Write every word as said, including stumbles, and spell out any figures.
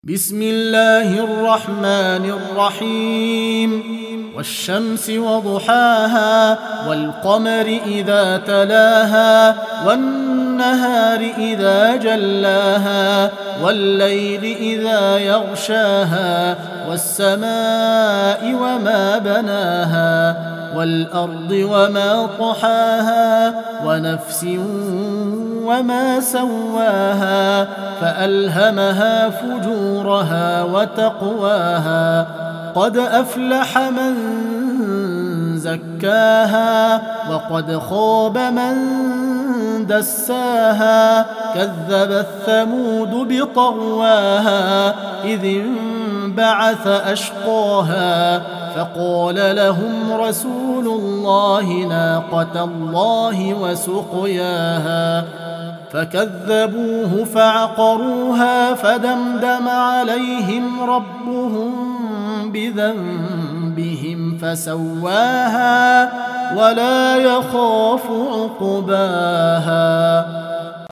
بسم الله الرحمن الرحيم والشمس وضحاها والقمر إذا تلاها والنهار إذا جلاها والليل إذا يغشاها والسماء وما بناها والأرض وما طحاها ونفس وما سواها فألهمها فجورها وتقواها قد أفلح من زكاها وقد خاب من دساها كذبت ثمود بطغواها إذ انبعث أشقاها فقال لهم رسول الله ناقة الله وسقياها فكذبوه فعقروها فدمدم عليهم ربهم بذنبهم فسواها ولا يخاف عقباها.